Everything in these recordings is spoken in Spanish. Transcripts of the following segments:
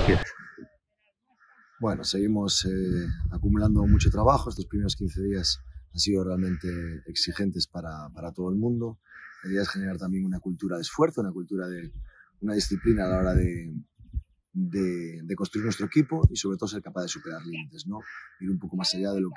quieres. Bueno, seguimos acumulando mucho trabajo. Estos primeros 15 días han sido realmente exigentes para todo el mundo. La idea es generar también una cultura de esfuerzo, una cultura de una disciplina a la hora de construir nuestro equipo y sobre todo ser capaz de superar límites, ¿no? Ir un poco más allá de lo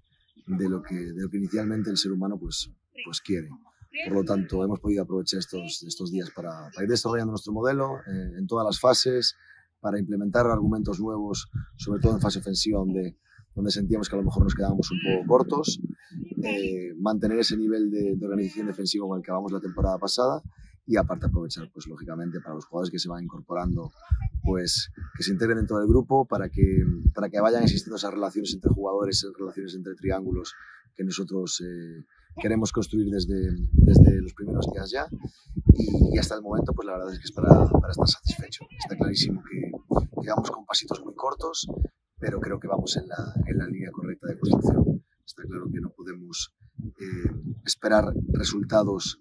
que inicialmente el ser humano pues quiere. Por lo tanto, hemos podido aprovechar estos días para ir desarrollando nuestro modelo en todas las fases, para implementar argumentos nuevos, sobre todo en fase ofensiva, donde sentíamos que a lo mejor nos quedábamos un poco cortos, mantener ese nivel de organización defensiva con el que acabamos la temporada pasada y aparte aprovechar, pues lógicamente, para los jugadores que se van incorporando, pues que se integren dentro del grupo para que vayan existiendo esas relaciones entre jugadores, esas relaciones entre triángulos que nosotros queremos construir desde los primeros días ya y hasta el momento pues la verdad es que es para estar satisfecho. Está clarísimo que vamos con pasitos muy cortos, pero creo que vamos en la línea correcta de construcción. Está claro que no podemos esperar resultados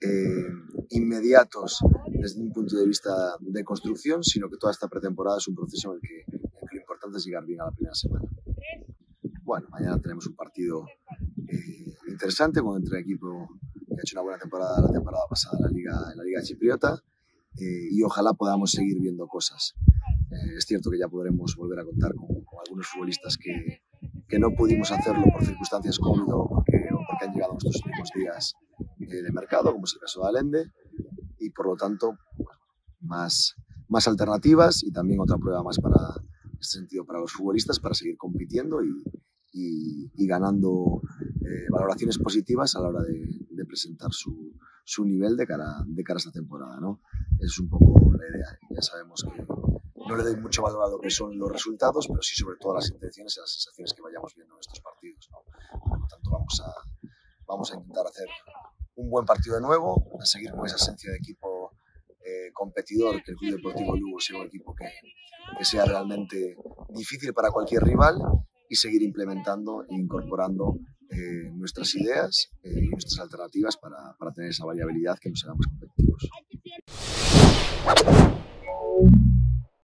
inmediatos desde un punto de vista de construcción, sino que toda esta pretemporada es un proceso en el que lo importante es llegar bien a la primera semana. Bueno, mañana tenemos un partido interesante con el equipo que ha hecho una buena temporada la temporada pasada en la Liga Chipriota y ojalá podamos seguir viendo cosas. Es cierto que ya podremos volver a contar con algunos futbolistas que no pudimos hacerlo por circunstancias COVID o porque han llegado estos últimos días de mercado, como es el caso de Allende, y por lo tanto más alternativas y también otra prueba más en este sentido para los futbolistas para seguir compitiendo y ganando valoraciones positivas a la hora de presentar su nivel de cara a esta temporada, ¿no? Esa es un poco la idea. Ya sabemos que no le doy mucho valor a lo que son los resultados, pero sí sobre todo a las intenciones y a las sensaciones que vayamos viendo en estos partidos, ¿no? Por lo tanto, vamos a intentar hacer un buen partido de nuevo, a seguir con esa esencia de equipo competidor, que el Club Deportivo Lugo sea un equipo que sea realmente difícil para cualquier rival y seguir implementando e incorporando nuestras ideas y nuestras alternativas para tener esa variabilidad que nos hagamos competitivos.